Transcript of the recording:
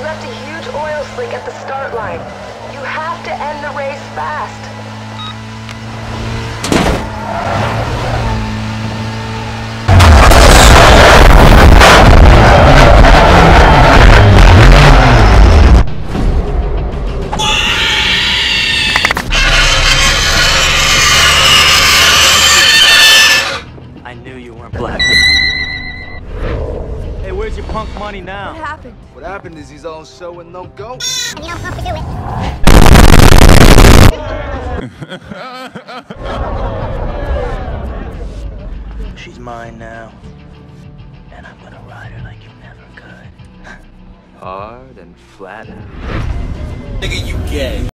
left a huge oil slick at the start line. You have to end the race fast. I knew you weren't black. Hey, where's your punk money now? What happened? What happened is he's on show and no go. And you don't have to do it. She's mine now. And I'm gonna ride her like you never could. Hard and flat. Nigga, you gay.